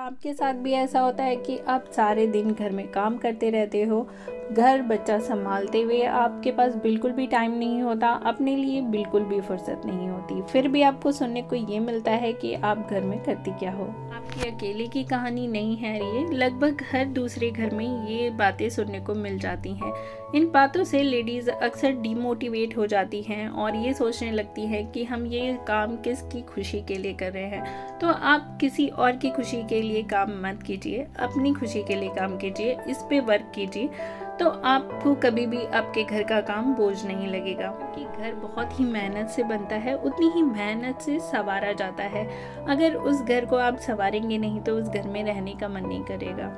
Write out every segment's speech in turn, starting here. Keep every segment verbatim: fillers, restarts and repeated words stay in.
आपके साथ भी ऐसा होता है कि आप सारे दिन घर में काम करते रहते हो, घर बच्चा संभालते हुए आपके पास बिल्कुल भी टाइम नहीं होता, अपने लिए बिल्कुल भी फुर्सत नहीं होती, फिर भी आपको सुनने को ये मिलता है कि आप घर में करती क्या हो। आपकी अकेले की कहानी नहीं है ये, लगभग हर दूसरे घर में ये बातें सुनने को मिल जाती हैं। इन बातों से लेडीज़ अक्सर डिमोटिवेट हो जाती हैं और ये सोचने लगती हैं कि हम ये काम किसकी खुशी के लिए कर रहे हैं। तो आप किसी और की खुशी के लिए काम मत कीजिए, अपनी खुशी के लिए काम कीजिए, इस पे वर्क कीजिए, तो आपको कभी भी आपके घर का काम बोझ नहीं लगेगा। क्योंकि घर बहुत ही मेहनत से बनता है, उतनी ही मेहनत से संवारा जाता है। अगर उस घर को आप संवारेंगे नहीं तो उस घर में रहने का मन नहीं करेगा।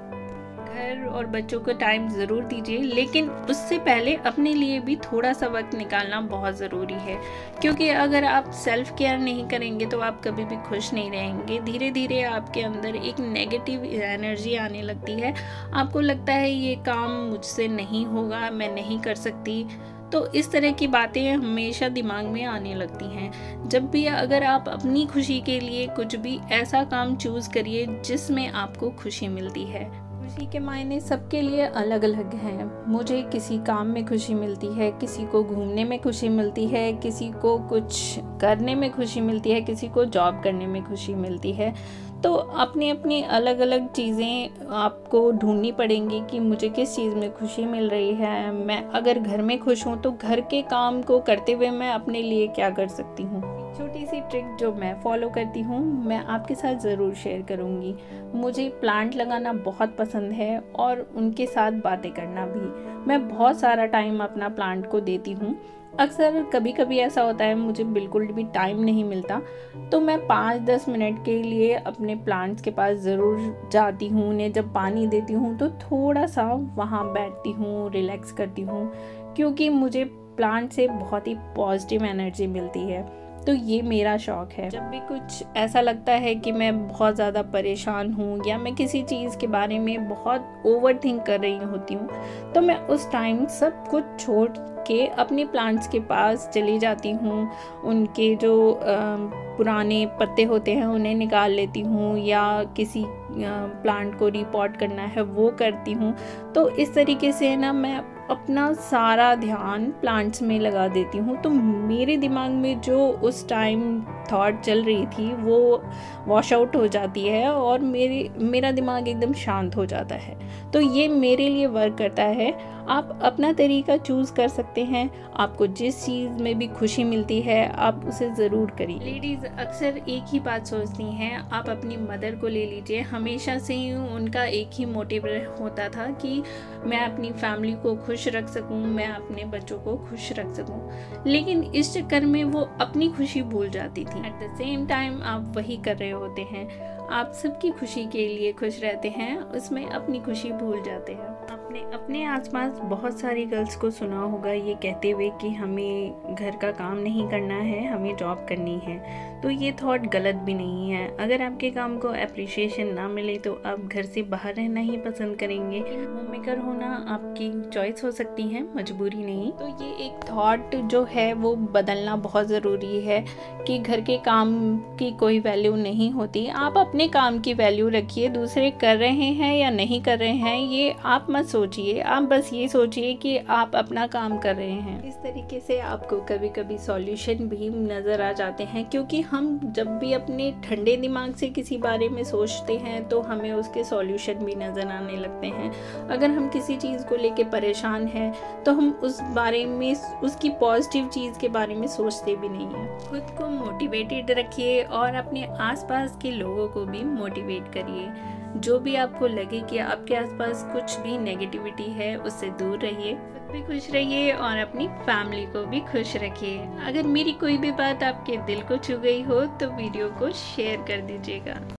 घर और बच्चों को टाइम ज़रूर दीजिए, लेकिन उससे पहले अपने लिए भी थोड़ा सा वक्त निकालना बहुत ज़रूरी है। क्योंकि अगर आप सेल्फ केयर नहीं करेंगे तो आप कभी भी खुश नहीं रहेंगे। धीरे धीरे आपके अंदर एक नेगेटिव एनर्जी आने लगती है, आपको लगता है ये काम मुझसे नहीं होगा, मैं नहीं कर सकती। तो इस तरह की बातें हमेशा दिमाग में आने लगती हैं। जब भी अगर आप अपनी खुशी के लिए कुछ भी ऐसा काम चूज़ करिए जिसमें आपको खुशी मिलती है। खुशी के मायने सबके लिए अलग अलग हैं। मुझे किसी काम में खुशी मिलती है, किसी को घूमने में खुशी मिलती है, किसी को कुछ करने में खुशी मिलती है, किसी को जॉब करने में खुशी मिलती है। तो अपनी अपनी अलग अलग चीज़ें आपको ढूंढनी पड़ेंगी कि मुझे किस चीज़ में खुशी मिल रही है। मैं अगर घर में खुश हूँ तो घर के काम को करते हुए मैं अपने लिए क्या कर सकती हूँ। छोटी सी ट्रिक जो मैं फॉलो करती हूँ मैं आपके साथ ज़रूर शेयर करूँगी। मुझे प्लांट लगाना बहुत पसंद है और उनके साथ बातें करना भी। मैं बहुत सारा टाइम अपना प्लांट को देती हूँ। अक्सर कभी कभी ऐसा होता है मुझे बिल्कुल भी टाइम नहीं मिलता, तो मैं पाँच दस मिनट के लिए अपने प्लांट्स के पास ज़रूर जाती हूँ। उन्हें जब पानी देती हूँ तो थोड़ा सा वहाँ बैठती हूँ, रिलैक्स करती हूँ, क्योंकि मुझे प्लांट से बहुत ही पॉजिटिव एनर्जी मिलती है। तो ये मेरा शौक़ है। जब भी कुछ ऐसा लगता है कि मैं बहुत ज़्यादा परेशान हूँ या मैं किसी चीज़ के बारे में बहुत ओवर थिंक कर रही होती हूँ, तो मैं उस टाइम सब कुछ छोड़ के अपने प्लांट्स के पास चली जाती हूँ। उनके जो आ, पुराने पत्ते होते हैं उन्हें निकाल लेती हूँ, या किसी प्लांट को रिपॉट करना है वो करती हूँ। तो इस तरीके से ना मैं अपना सारा ध्यान प्लांट्स में लगा देती हूँ। तो मेरे दिमाग में जो उस टाइम थॉट चल रही थी वो वॉश आउट हो जाती है और मेरे मेरा दिमाग एकदम शांत हो जाता है। तो ये मेरे लिए वर्क करता है। आप अपना तरीका चूज़ कर सकते हैं। आपको जिस चीज़ में भी खुशी मिलती है आप उसे ज़रूर करिए। लेडीज़ अक्सर एक ही बात सोचती हैं। आप अपनी मदर को ले लीजिए, हमेशा से ही उनका एक ही मोटिव होता था कि मैं अपनी फैमिली को खुश रख सकूं, मैं अपने बच्चों को खुश रख सकूं। लेकिन इस चक्कर में वो अपनी खुशी भूल जाती थी। एट द सेम टाइम आप वही कर रहे होते हैं, आप सबकी खुशी के लिए खुश रहते हैं, उसमें अपनी खुशी भूल जाते हैं। आपने अपने आसपास बहुत सारी गर्ल्स को सुना होगा ये कहते हुए कि हमें घर का काम नहीं करना है, हमें जॉब करनी है। तो ये थॉट गलत भी नहीं है। अगर आपके काम को अप्रिशिएशन ना मिले तो आप घर से बाहर रहना ही पसंद करेंगे। होम मेकर होना आपकी चॉइस हो सकती है, मजबूरी नहीं। तो ये एक थॉट जो है वो बदलना बहुत ज़रूरी है कि घर के काम की कोई वैल्यू नहीं होती। आप अपने काम की वैल्यू रखिए, दूसरे कर रहे हैं या नहीं कर रहे हैं ये आप मत सोचिए। आप बस ये सोचिए कि आप अपना काम कर रहे हैं। इस तरीके से आपको कभी कभी सॉल्यूशन भी नज़र आ जाते हैं, क्योंकि हम जब भी अपने ठंडे दिमाग से किसी बारे में सोचते हैं तो हमें उसके सॉल्यूशन भी नज़र आने लगते हैं। अगर हम किसी चीज़ को लेके परेशान हैं तो हम उस बारे में, उसकी पॉजिटिव चीज़ के बारे में सोचते भी नहीं हैं। खुद को मोटिवेटेड रखिए और अपने आसपास के लोगों को भी मोटिवेट करिए। जो भी आपको लगे कि आपके आसपास कुछ भी नेगेटिविटी है उससे दूर रहिए, खुद भी खुश रहिए और अपनी फैमिली को भी खुश रखिए। अगर मेरी कोई भी बात आपके दिल को छू गई हो तो वीडियो को शेयर कर दीजिएगा।